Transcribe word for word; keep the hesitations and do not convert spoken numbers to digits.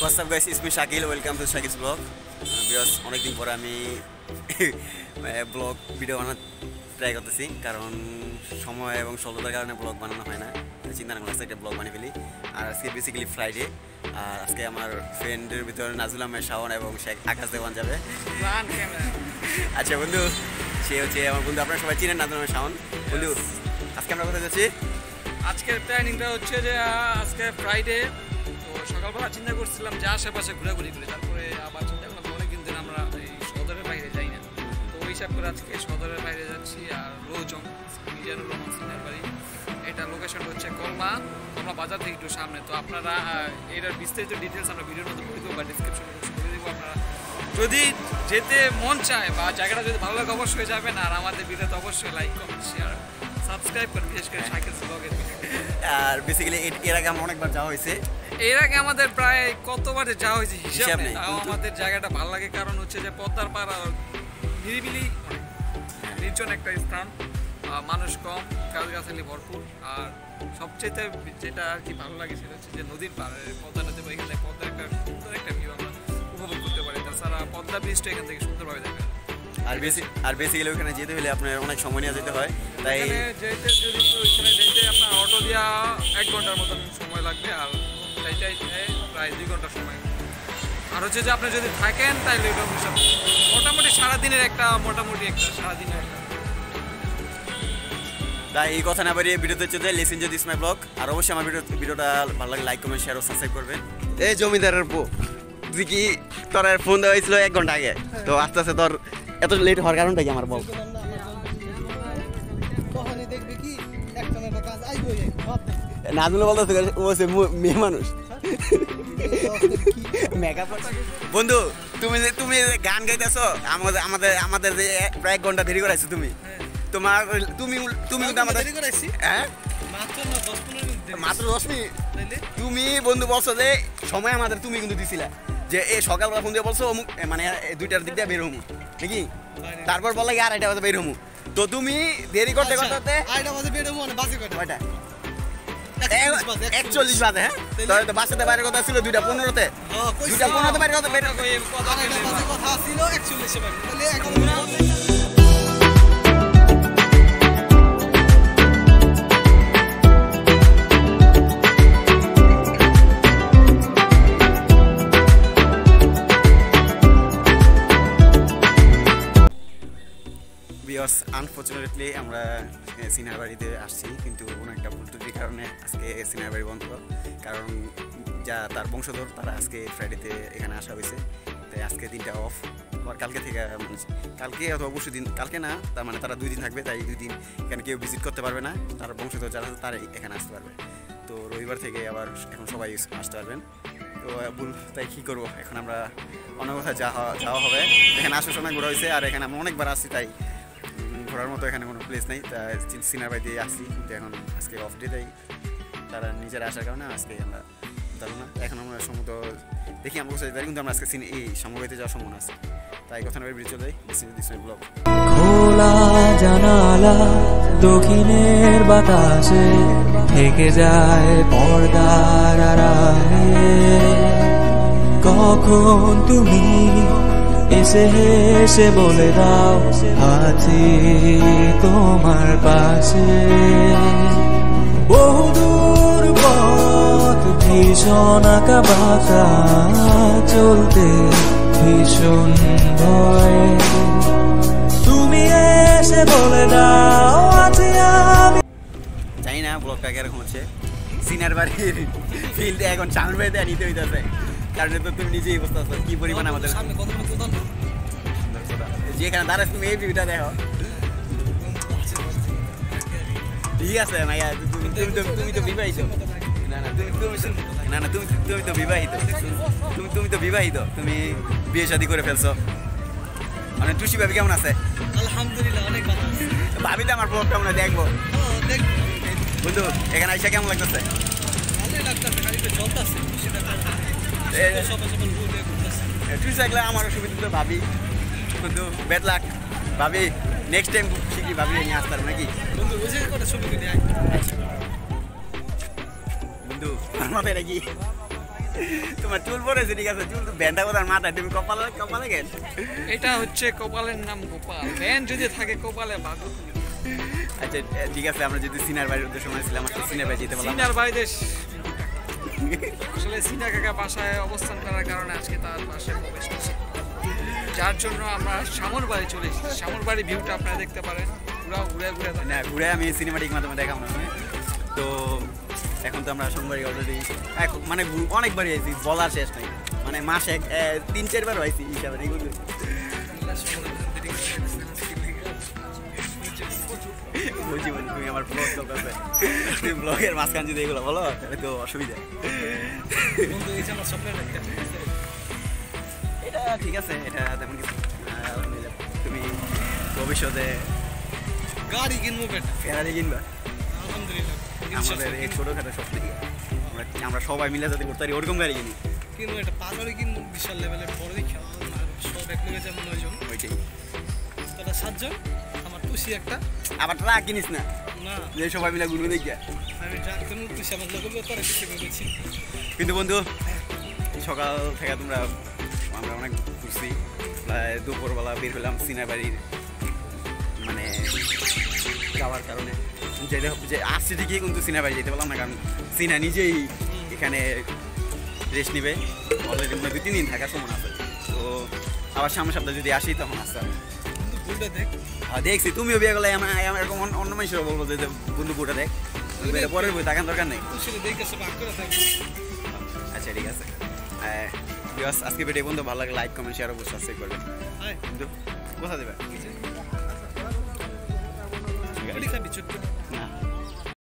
What's up guys, it's me Shakil, welcome to Shakil's vlog. Because অনেকদিন পরে আমি blog video বানাতে try করতেছি, কারণ সময় এবং স্বল্পতার কারণে ব্লগ বানানো হয় না। চিন্তা না করলে একটা ব্লগ বানিয়ে ফেলি। আর আজকে বেসিক্যালি ফ্রাইডে, আর আজকে আমার ফ্রেন্ডের ভিতরে নাজুল আহমেদ শাওন এবং শেখ আকাশ দেওয়ান যাবে। আচ্ছা বন্ধু, সে হচ্ছে আমার বন্ধু, আপনারা সবাই চিনেন নাজুল আহমেদ শাওন। বন্ধু, আজকে আমরা কোথায় যাচ্ছি? আজকের প্ল্যানিংটা হচ্ছে যে আজকে ফ্রাইডে, তো সকালবেলা চিন্তা করছিলাম যে আশেপাশে ঘোরাঘুরি করি, তারপরে আবার চিন্তা করলাম অনেকদিন ধরে আমরা এই সদরের বাইরে যাই না, তো ওই হিসাব করে আজকে সদরের বাইরে যাচ্ছি। আর রোজং মিজানুর রহমান সিনার বাড়ি, এটা লোকেশন হচ্ছে কলমা কলমা বাজার থেকে একটু সামনে। তো আপনারা এটার বিস্তারিত ডিটেলস আমরা ভিডিওর মধ্যে বলে দেবো বা ডিসক্রিপশন বক্সে বলে দেবো। আপনারা যদি যেতে মন চায় বা জায়গাটা যদি ভালো লাগে অবশ্যই যাবেন, আর আমাদের ভিডিওতে অবশ্যই লাইক কমেন্ট শেয়ার সাবস্ক্রাইব করেন, বিশেষ করে শাকিলস ব্লগের। আর বেসিক্যালি এর আগে আমার অনেকবার যাওয়া হয়েছে, এর আগে আমাদের প্রায় কতবার যাওয়া হয়েছে হিসাব নেই। তাও আমাদের জায়গাটা ভালো লাগে, কারণ হচ্ছে যে পদ্মার পাড়া নিরিবিলি নির্জন একটা স্থান, মানুষ কম, গাছগাছালি ভরপুর। আর সবচেয়ে যেটা আর কি ভালো লাগে সেটা হচ্ছে যে নদীর পাড়ে পদ্মা নদী, এখানে পদ্মার একটা সুন্দর একটা ভিউ আমরা উপভোগ করতে পারি। তাছাড়া পদ্মা ব্রিজটা এখান থেকে সুন্দরভাবে দেখা যায়। আর বেশি আর বেসিক্যালি ওখানে যেতে হলে আপনার অনেক সময় নিয়ে যেতে হয়, তাই যেতে যদি ওইখানে যেতে আপনার অটো দিয়া এক ঘন্টার মতন সময় লাগবে, আর তাইটাই প্রায় দুই ঘন্টার সময়। আর হচ্ছে যে আপনি যদি থাকেন তাহলে ওইটা মোটামুটি সারাদিনের একটা মোটামুটি একটা সারাদিনের একটা। তাই এই কথা না বাড়িয়ে ভিডিওতে চলে listen to this my blog. আর অবশ্যই আমার ভিডিও ভিডিওটা ভালো লাগে লাইক কমেন্ট শেয়ার ও সাবস্ক্রাইব করবেন। এই জমিদারের পো, তুই কি তোর ফোন দেওয়া হয়েছিল এক ঘন্টা আগে, তো আস্তে আস্তে তোর এত লেট হওয়ার কারণটা কি আমার বল? নাজুল বলতে মেয়ে মানুষ বন্ধু, তুমি তুমি গান গাইতেছো আমাদের আমাদের আমাদের যে প্রায় এক ঘন্টা দেরি করাইছো তুমি। তোমার তুমি তুমি আমাদের হ্যাঁ মাত্র দশ মিনিট তুমি বন্ধু বলছো যে সময় আমাদের তুমি কিন্তু দিছিলা যে এই সকালবেলা ফোন দিয়ে বলছো অমুক মানে দুইটার দিক দিয়ে বের হমু নাকি, তারপর বললে কি আড়াইটা বাজে বের হমু, তো তুমি দেরি করতে করতে আড়াইটা বাজে বের হমু, মানে বাজে কয়টা? একচল্লিশ বাজে। হ্যাঁ, তো বাসাতে বাইরের কথা ছিল দুইটা পনেরোতে, দুইটা পনেরোতে বাইরের কথা বের কথা ছিল একচল্লিশে বাইরে। আনফর্চুনেটলি আমরা সিনার বাড়িতে আসছি, কিন্তু কোনো একটা ভুল ত্রুটির কারণে আজকে সিনার বাড়ি বন্ধ, কারণ যা তার বংশধর তারা আজকে ফ্রাইডেতে এখানে আসা হয়েছে, তাই আজকে দিনটা অফ। আবার কালকে থেকে কালকে অথবা অবশ্যই দিন কালকে না, তার মানে তারা দুই দিন থাকবে, তাই দুই দিন এখানে কেউ ভিজিট করতে পারবে না, তার বংশধর যারা তারা এখানে আসতে পারবে। তো রবিবার থেকে আবার এখন সবাই আসতে পারবেন। তো ভুল, তাই কী করবো, এখন আমরা অন্য কোথায় যাওয়া যাওয়া হবে। এখানে আসার সময় ঘোরা হয়েছে, আর এখানে আমরা অনেকবার আসছি, তাই ঘোরার মতো এখানে কোনো প্লেস নেই, তাই সিনার বাড়িতে আসছি। কিন্তু এখন আজকে অফ ডে, তাই তারা নিজেরা আসার কারণে আজকে আমরা যাবো না। এখন আমরা সমুদ্র দেখি আমরা কোথায় যাই, কিন্তু আমরা আজকে এই সমবাইতে যাওয়ার সম্ভাবনা আছে, তাই কথা নয় বেরিয়ে চলে যাই ব্লগ। খোলা জানালা দক্ষিণের বাতাসে থেকে যায় পর্দার আড়ালে, কখন তুমি এসে হেসে বলে দাও আছি তোমার পাশে। বহুদূর পথ ভীষণ আঁকা বাঁকা, চলতে ভীষণ ভয়, তুমি এসে বলে দাও আছি আমি। জানি না ব্লগটা কিরকম হচ্ছে, সিনার বাড়ির ফিল্ডে এখন সামনে বাড়িতে নিতে হইতেছে, কারণ তো তুমি নিজেই বুঝতে পারছো কি পরিমাণ আমাদের যেখানে দাঁড়াস তুমি এই ভিউটা দেখো। ঠিক আছে মাইয়া, তুমি তুমি তো বিবাহিত না না তুমি তুমি না না তুমি তুমি তো বিবাহিত তুমি তুমি তো বিবাহিত তুমি বিয়ে শাদী করে ফেলছো। মানে টুসি ভাবি কেমন আছে? আলহামদুলিল্লাহ অনেক ভালো আছে। ভাবি তো আমার ব্লগটা মনে দেখবো বন্ধু, এখানে আইসা কেমন লাগতেছে? ভালোই লাগতেছে, খালি তো চলতেছে টুসি দেখলে আমারও সুবিধা তো ভাবি, কিন্তু ব্যাড লাক ভাবি, নেক্সট টাইম শিখি ভাবি নিয়ে আসতে পারবো নাকি বন্ধু? বুঝে কটা ছবি কিনে বন্ধু আমাদের নাকি তোমার চুল পড়েছে ঠিক আছে, চুল ব্যান্ডা কোথার মাথা, তুমি কপালে কপালে গেল। এটা হচ্ছে কপালের নাম গোপাল, ব্যান্ড যদি থাকে কপালে ভাগ্য। আচ্ছা ঠিক আছে, আমরা যদি সিনার বাড়ির উদ্দেশ্যে সময় ছিলাম, আমরা সিনার বাড়ি যেতে পারলাম। সিনার বাড়িতে আসলে সিনা কাকা বাসায় অবস্থান করার কারণে আজকে তার বাসায় প্রবেশ করছে, যার জন্য আমরা শামুর বাড়ি চলে এসেছি। শামুর বাড়ি ভিউটা আপনারা দেখতে পারেন, ঘুরা ঘুরে ঘুরে না ঘুরে আমি সিনেমাটিক মাধ্যমে দেখাবো না। তো এখন তো আমরা সোমবারই অলরেডি মানে অনেকবারই আইছি, বলার শেষ নেই, মানে মাসে তিন চারবার আইছি হিসাবে। বুঝি বলি তুমি আমার ব্লগ চলতে আছে, তুমি ব্লগের মাঝখান যদি এগুলো বলো তাহলে তো অসুবিধা। এটা ঠিক আছে, এটা তেমন কিছু। তুমি ভবিষ্যতে গাড়ি কিনবো, ফেরারি কিনবা? আলহামদুলিল্লাহ আমাদের এই ছোটোখাটো সব থেকে আমরা আমরা সবাই মিলে যাতে করতে পারি ওরকম গাড়ি কিনি। কিনবো, এটা পাঁচবারই কিনবো, বিশাল লেভেলের বড় দেখি সব এক লেগে যাবে নয়জন, ওইটাই তোরা সাতজন, আমার টুসি একটা। আবার ট্রাক কিনিস না, না যে সবাই মিলে ঘুরবে দেখি। আমি ট্রাক কিনবো, টুসি আমার লোক তোরা কিছু করেছি। কিন্তু বন্ধু সকাল থেকে তোমরা আমরা অনেক ঘুরছি, প্রায় দুপুরবেলা বের হলাম সিনার বাড়ির মানে যাওয়ার কারণে, যেতে যে আসছে ঠিকই কিন্তু সিনা বাড়ি যেতে পারলাম না, কারণ সিনা নিজেই এখানে রেস্ট নিবে, অলরেডি মনে দুই তিন দিন থাকার সময় আছে। তো আবার সামনের সপ্তাহে যদি আসি তখন আসতে হবে। দেখছি তুমিও বিয়ে করলে আমার এরকম অন্য মানুষেরও বলবো যে বন্ধু বউটা দেখ, পরের বই তাকান দরকার নেই। আচ্ছা ঠিক আছে, আজকে ভিডিও বন্ধু ভালো লাগে লাইক কমেন্ট শেয়ার অবশ্যই সাবস্ক্রাইব করবেন। কিন্তু কোথা দেবে না